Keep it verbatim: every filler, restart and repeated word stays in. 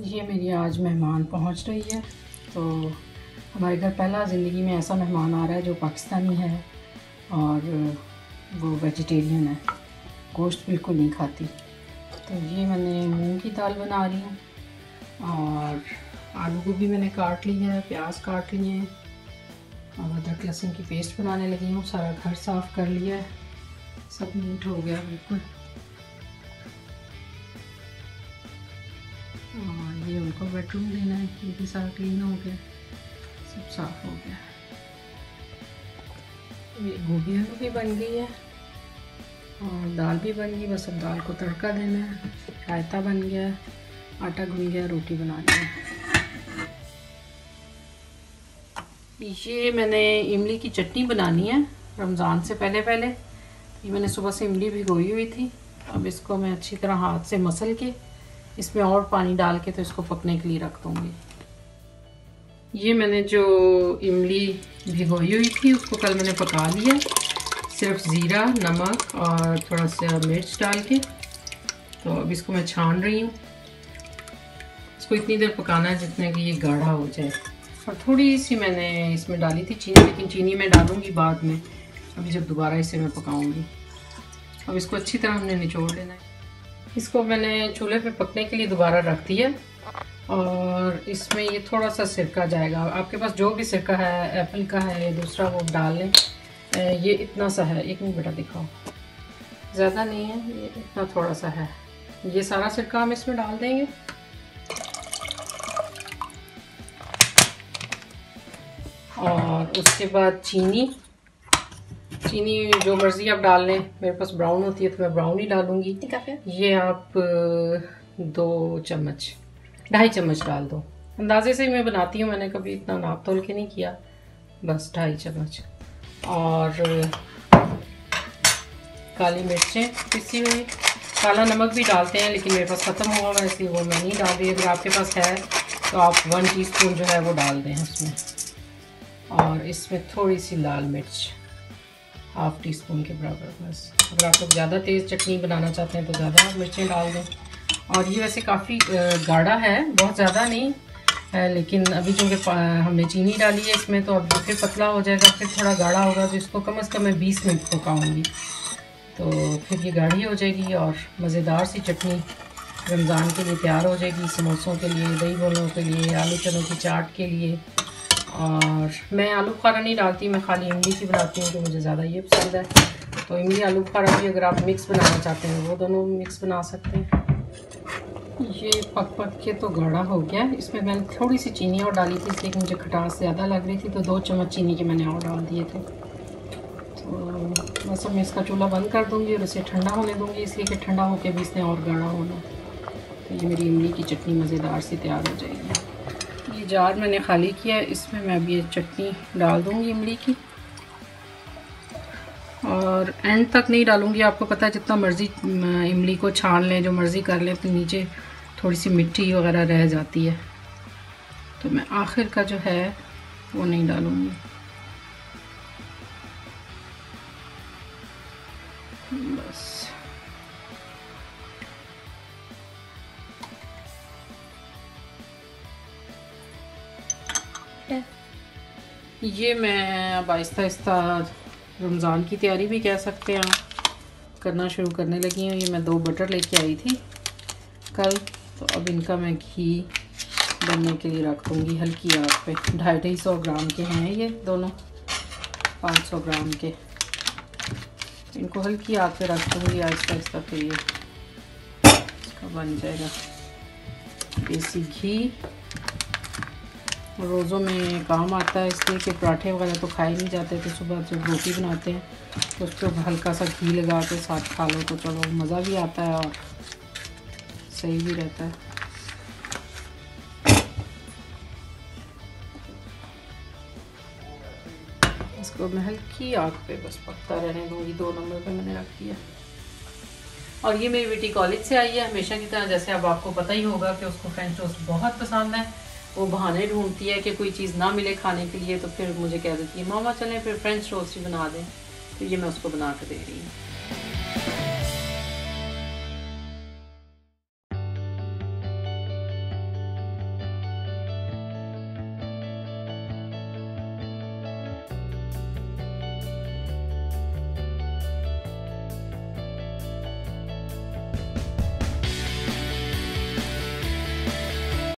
ये मेरी आज मेहमान पहुंच रही है। तो हमारे घर पहला ज़िंदगी में ऐसा मेहमान आ रहा है जो पाकिस्तानी है और वो वेजिटेरियन है, गोश्त बिल्कुल नहीं खाती। तो ये मैंने मूंग की दाल बना रही हूँ और आलू गोभी मैंने काट ली है, प्याज काट लिए हैं और अदरक लहसुन की पेस्ट बनाने लगी हूँ। सारा घर साफ़ कर लिया है, सब नीट हो गया बिल्कुल। और ये उनको बेडरूम देना है, ये भी सारा क्लीन हो गया, सब साफ़ हो गया। ये गोभी आलू भी बन गई है और दाल भी बन गई, बस अब दाल को तड़का देना है। रायता बन गया, आटा गूंद गया, रोटी बनानी है। ये मैंने इमली की चटनी बनानी है रमज़ान से पहले पहले। ये मैंने सुबह से इमली भिगोई हुई थी, अब इसको मैं अच्छी तरह हाथ से मसल के इसमें और पानी डाल के तो इसको पकने के लिए रख दूँगी। ये मैंने जो इमली भिगोई हुई थी उसको कल मैंने पका लिया, सिर्फ ज़ीरा, नमक और थोड़ा सा मिर्च डाल के। तो अब इसको मैं छान रही हूँ। इसको इतनी देर पकाना है जितने कि ये गाढ़ा हो जाए। और थोड़ी सी मैंने इसमें डाली थी चीनी, लेकिन चीनी मैं डालूँगी बाद में, अभी जब दोबारा इसे मैं पकाऊँगी। अब इसको अच्छी तरह हमने निचोड़ लेना है। इसको मैंने चूल्हे पे पकने के लिए दोबारा रख दिया और इसमें ये थोड़ा सा सिरका जाएगा। आपके पास जो भी सिरका है, एप्पल का है या दूसरा, वो डाल लें। ये इतना सा है, एक मिनट बेटा दिखाओ, ज़्यादा नहीं है, ये इतना थोड़ा सा है। ये सारा सिरका हम इसमें डाल देंगे और उसके बाद चीनी चीनी जो मर्ज़ी आप डाल लें। मेरे पास ब्राउन होती है तो मैं ब्राउन ही डालूँगी। ये आप दो चम्मच ढाई चम्मच डाल दो। अंदाजे से ही मैं बनाती हूँ, मैंने कभी इतना नाप तोल के नहीं किया, बस ढाई चम्मच। और काली मिर्चें पिसी हुई, काला नमक भी डालते हैं लेकिन मेरे पास ख़त्म हुआ है इसलिए वो मैं नहीं डाल रही। अगर आपके पास है तो आप वन टीस्पून जो है वो डाल दें उसमें। और इसमें थोड़ी सी लाल मिर्च, हाफ़ टी स्पून के बराबर बस। अगर आप लोग ज़्यादा तेज़ चटनी बनाना चाहते हैं तो ज़्यादा मिर्चें डाल दें। और ये वैसे काफ़ी गाढ़ा है, बहुत ज़्यादा नहीं है, लेकिन अभी चूँकि हमने चीनी डाली है इसमें तो अब फिर पतला हो जाएगा, फिर थोड़ा गाढ़ा होगा। तो इसको कम से कम मैं बीस मिनट पकाऊंगी, तो फिर ये गाढ़ी हो जाएगी और मज़ेदार सी चटनी रमज़ान के लिए तैयार हो जाएगी। समोसों के लिए, दही बड़ों के लिए, आलू चनों की चाट के लिए। और मैं आलू बुखारा नहीं डालती, मैं खाली इमली की बनाती हूँ, तो मुझे ज़्यादा ये पसंद है। तो इमली आलू बुखारा भी अगर आप मिक्स बनाना चाहते हैं वो दोनों मिक्स बना सकते हैं। ये पक पक के तो गाढ़ा हो गया। इसमें मैंने थोड़ी सी चीनी और डाली थी इसलिए कि मुझे खटास ज़्यादा लग रही थी, तो दो चम्मच चीनी के मैंने और डाल दिए थे। तो बस अब मैं इसका चूल्हा बंद कर दूँगी और इसे ठंडा होने दूँगी, इसलिए कि ठंडा होकर भी इसने और गाढ़ा होना। तो ये मेरी इमली की चटनी मज़ेदार से तैयार हो जाएगी। ये जार मैंने खाली किया है, इसमें मैं अब ये चटनी डाल दूँगी इमली की। और एंड तक नहीं डालूँगी, आपको पता है जितना मर्ज़ी इमली को छान लें, जो मर्ज़ी कर लें, तो नीचे थोड़ी सी मिट्टी वगैरह रह जाती है, तो मैं आखिर का जो है वो नहीं डालूँगी। बस ये मैं अब आहिस्ता आहिस्ता रमज़ान की तैयारी भी कह सकते हैं करना शुरू करने लगी हूँ। ये मैं दो बटर लेके आई थी कल, तो अब इनका मैं घी बनने के लिए रख दूँगी हल्की आग पे। ढाई ढाई सौ ग्राम के हैं ये दोनों, पाँच सौ ग्राम के। इनको हल्की आग पे रख दूँगी आहिस्ता आहिस्ता, फिर ये इसका बन जाएगा देसी घी। रोज़ों में काम आता है इसलिए कि पराठे वगैरह तो खाए नहीं जाते, तो सुबह जब रोटी बनाते हैं तो उस पर हल्का सा घी लगा के साथ खा लो तो चलो मज़ा भी आता है और सही भी रहता है। इसको मैं हल्की आग पे बस पकता रहने दूँगी। दो नंबर पे मैंने रख दिया। और ये मेरी बेटी कॉलेज से आई है, हमेशा की तरह जैसे अब आपको पता ही होगा कि उसको फ्रेंच टोस्ट बहुत पसंद है। वो बहाने ढूंढती है कि कोई चीज़ ना मिले खाने के लिए, तो फिर मुझे कह देती है मामा चलें फिर फ्रेंच टोस्ट ही बना दें। तो ये मैं उसको बना के दे रही हूँ।